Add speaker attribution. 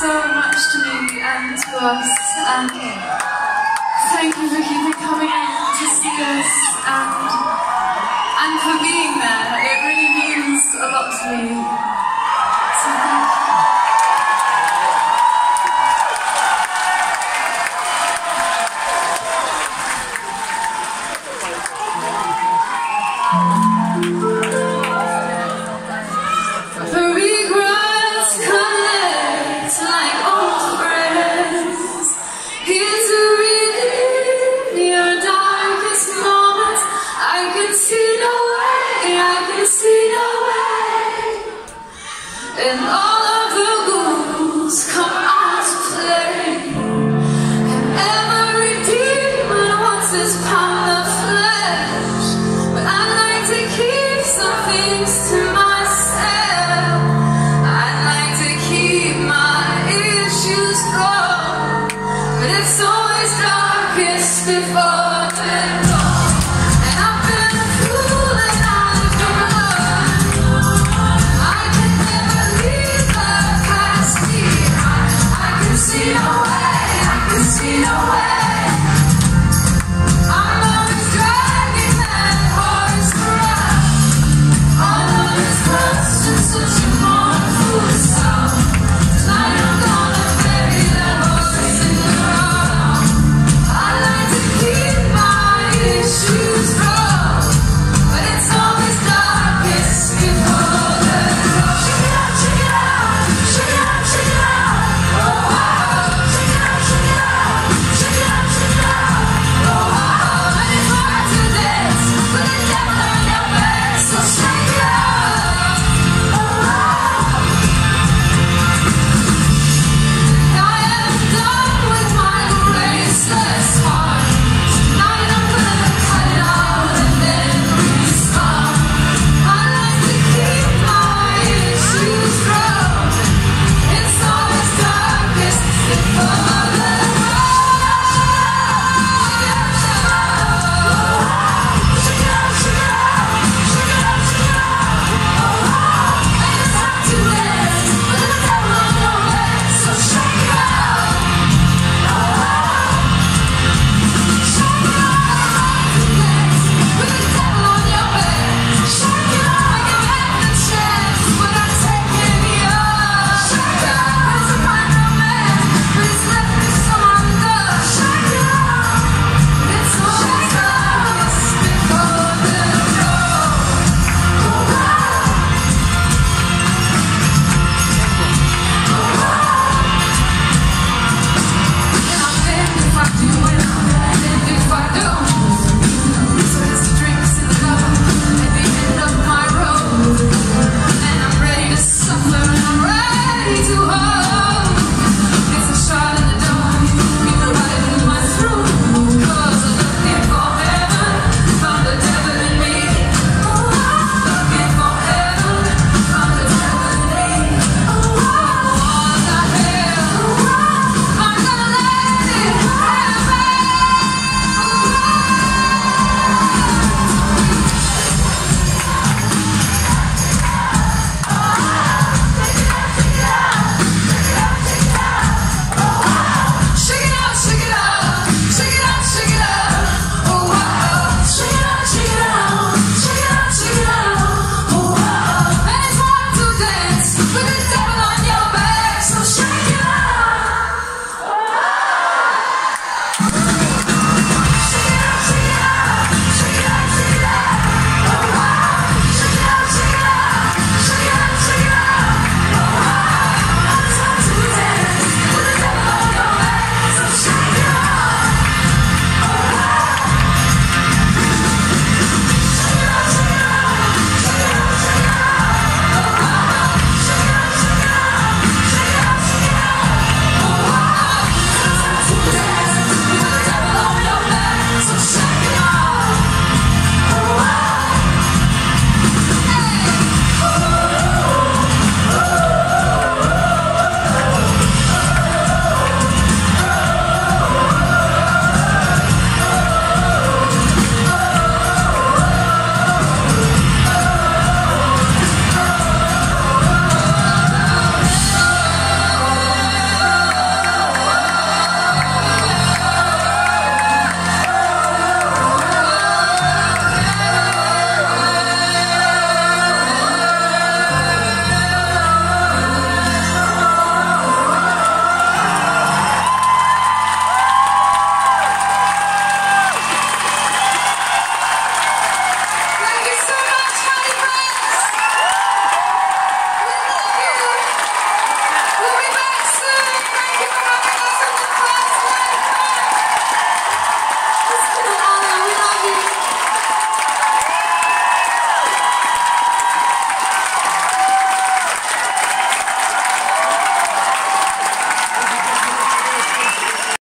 Speaker 1: so much to me and to us, and thank you for keeping coming in to see us and for being there. It really means a lot to me. So thank you. And all of the ghouls come out to play, and every demon wants his pound of flesh. But I like to keep some things to myself. I like to keep my issues cold, but it's always darkest before the dawn. And I've been a fool and I'm a girl. I can never leave the past behind. I can see no way, I can see no way. I'm always dragging that horse around. All of these questions, such a mournful sound. Tonight I'm gonna bury that horse in the ground. I like to keep my issues wrong, but it's always darkest before the dawn. Check it out, check it out, check it out, check it out. Oh wow, check it out, check it out, check it out, check it out. Oh wow, and it's hard to dance with the devil on your back, so check it out. Oh wow. I am done with my graceless heart. Tonight I'm gonna cut it out and then restart. I like to keep my issues wrong. It's always darkest before the dawn. Check it out, check it out, check it out, check it out. Oh wow, and it's hard to dance with the devil on your back, so check it out. Oh wow, check it out, to dance with the devil on your back. Check it out, you had the chance, but I'm taking yours. Check it out, it's a final man, but it's left me so undone. Check it out, it's always darkest before the dawn. Oh wow, oh wow. And I'm damned if I do and I'm damned if I don't. So there's drinks in the bar at the end of my road, and I'm ready to suffer and I'm ready to hold.